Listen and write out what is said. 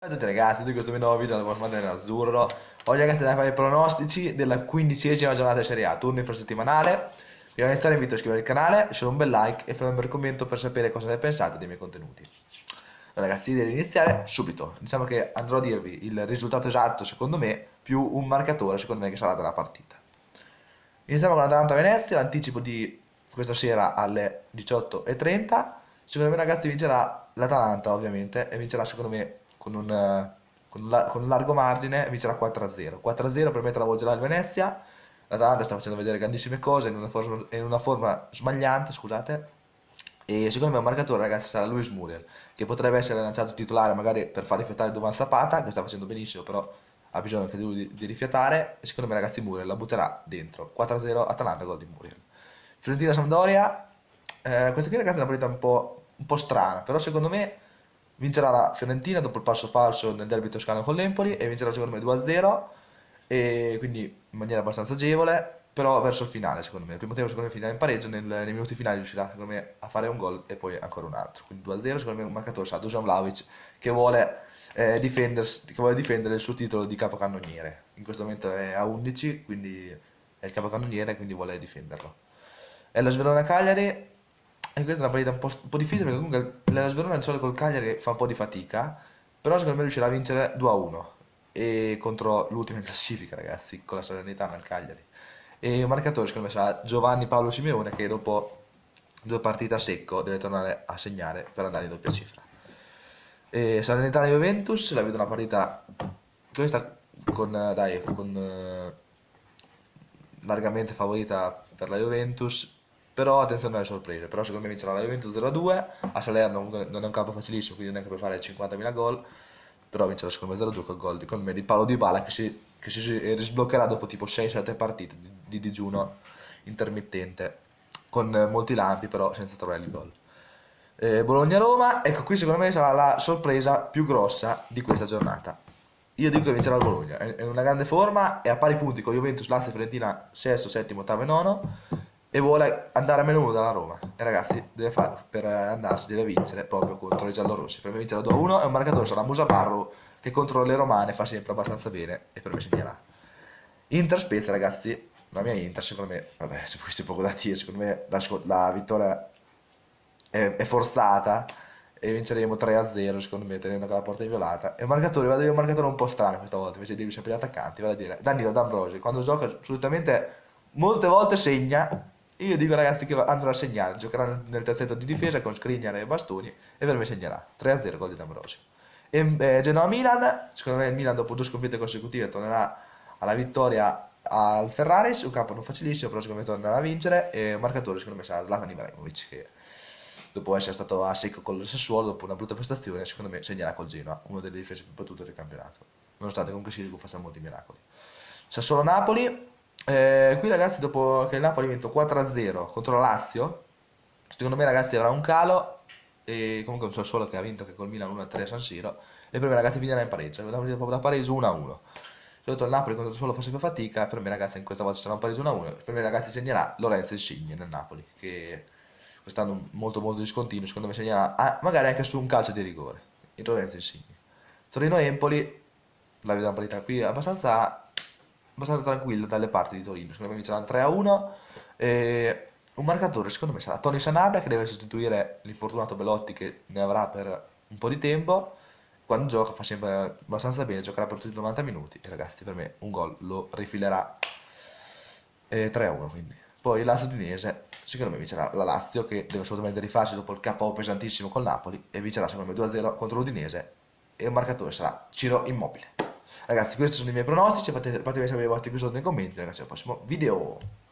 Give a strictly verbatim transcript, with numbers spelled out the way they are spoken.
Ciao a tutti ragazzi, di questo mio nuovo video della formazione nerazzurro. Oggi ragazzi andiamo a fare i pronostici della quindicesima giornata di Serie A, turno infrasettimanale. Prima di iniziare invito a iscrivervi al canale, lasciare un bel like e fare un bel commento per sapere cosa ne pensate dei miei contenuti. Allora ragazzi, direi di iniziare subito. Diciamo che andrò a dirvi il risultato esatto secondo me, più un marcatore secondo me che sarà della partita. Iniziamo con Atalanta-Venezia, l'anticipo di questa sera alle diciotto e trenta. Secondo me ragazzi vincerà l'Atalanta ovviamente e vincerà secondo me con un, eh, con un, la- con un largo margine, vincerà quattro a zero. quattro a zero per me travolgerà il Venezia. L'Atalanta sta facendo vedere grandissime cose in una forma, in una forma smagliante, scusate. E secondo me un marcatore ragazzi sarà Luis Muriel, che potrebbe essere lanciato titolare magari per far rifiatare Duvan Zapata, che sta facendo benissimo però ha bisogno anche lui di, di rifiatare. E secondo me ragazzi Muriel la butterà dentro. quattro a zero Atalanta, gol di Muriel. Fiorentina-Sampdoria, eh, questa qui ragazzi è una partita un po', un po' strana, però secondo me vincerà la Fiorentina dopo il passo falso nel derby toscano con l'Empoli e vincerà secondo me due a zero, e quindi in maniera abbastanza agevole, però verso il finale secondo me. Il primo tempo secondo me finirà in pareggio, nel- nei minuti finali riuscirà secondo me a fare un gol e poi ancora un altro. Quindi due a zero secondo me un marcatore sarà Dusan Vlahovic che vuole, eh, difendersi- che vuole difendere il suo titolo di capocannoniere. In questo momento è a undici, quindi è il capocannoniere, quindi vuole difenderlo. E la Sverona Cagliari, e questa è una partita un po', un po' difficile perché comunque la Sverona di solito col Cagliari fa un po' di fatica, però secondo me riuscirà a vincere due a uno e contro l'ultima in classifica ragazzi, con la Salernitana al Cagliari. E il marcatore secondo me sarà Giovanni Paolo Simeone che dopo due partite a secco deve tornare a segnare per andare in doppia cifra. E Salernitana Juventus, la vedo una partita questa con, eh, dai, con eh, largamente favorita per la Juventus, però attenzione alle sorprese. Però secondo me vincerà la Juventus zero a due, a Salerno comunque non è un campo facilissimo, quindi neanche per fare cinquantamila gol, però vincerà secondo me zero a due col gol di, con me, di Paolo Dybala che si, che si risbloccherà dopo tipo sei sette partite di, di digiuno intermittente, con eh, molti lampi però senza trovare il gol. Eh, Bologna-Roma, ecco qui secondo me sarà la sorpresa più grossa di questa giornata. Io dico che vincerà il Bologna, è in una grande forma, è a pari punti con Juventus, Lazio e Fiorentina, sesto, settimo, ottavo e nono, e vuole andare a meno uno dalla Roma. E ragazzi, deve fare, per andarsi deve vincere proprio contro i giallorossi. Per me vincerà due a uno e un marcatore sarà Musamarro, che contro le romane fa sempre abbastanza bene e per me segnerà. Inter Spezia ragazzi, la mia Inter secondo me, vabbè, se questo è poco da dire, secondo me la, sco- la vittoria è, è forzata e vinceremo tre a zero secondo me tenendo che la porta è violata. E un marcatore, vado a dire un marcatore un po' strano questa volta invece di dirvi sempre gli attaccanti, vado a dire Danilo D'Ambrosio, quando gioca assolutamente molte volte segna. Io dico ragazzi che andrà a segnare, giocherà nel, nel terzetto di difesa con Skriniar e bastoni e per me segnerà tre a zero gol di D'Ambrosio. E eh, Genoa-Milan, secondo me il Milan dopo due sconfitte consecutive tornerà alla vittoria al Ferraris, un campo non facilissimo, però secondo me tornerà a vincere. E un marcatore secondo me sarà Zlatan Ibrahimovic, che dopo essere stato a secco con il Sassuolo, dopo una brutta prestazione, secondo me segnerà col Genoa, una delle difese più battute del campionato, nonostante comunque Sirigu faccia molti miracoli. Sassuolo-Napoli, eh, qui ragazzi dopo che il Napoli ha vinto quattro a zero contro la Lazio, secondo me ragazzi avrà un calo, e comunque un Sassuolo che ha vinto che col Milan uno a tre a San Siro, e per me ragazzi finirà in pareggio, è una partita proprio da pareggio uno a uno. Soprattutto il Napoli contro il Sassuolo fa sempre fatica, per me ragazzi in questa volta sarà un pareggio uno a uno, per me ragazzi segnerà Lorenzo Insigne nel Napoli, che quest'anno molto molto discontinuo, secondo me segnerà ah, magari anche su un calcio di rigore, in Lorenzo Insigne. Torino-Empoli, la vedo una partita qui abbastanza, abbastanza tranquilla dalle parti di Torino, secondo me vincerà tre a uno, e un marcatore secondo me sarà Tony Sanabria che deve sostituire l'infortunato Belotti che ne avrà per un po' di tempo. Quando gioca fa sempre abbastanza bene, giocherà per tutti i novanta minuti e ragazzi per me un gol lo rifilerà, eh, tre a uno quindi. Poi la Udinese, secondo me vincerà la Lazio che deve assolutamente rifarsi dopo il K O pesantissimo col Napoli e vincerà secondo me due a zero contro l'Udinese e il marcatore sarà Ciro Immobile. Ragazzi questi sono i miei pronostici, fate, fatemi sapere i vostri episodi nei commenti ragazzi al prossimo video.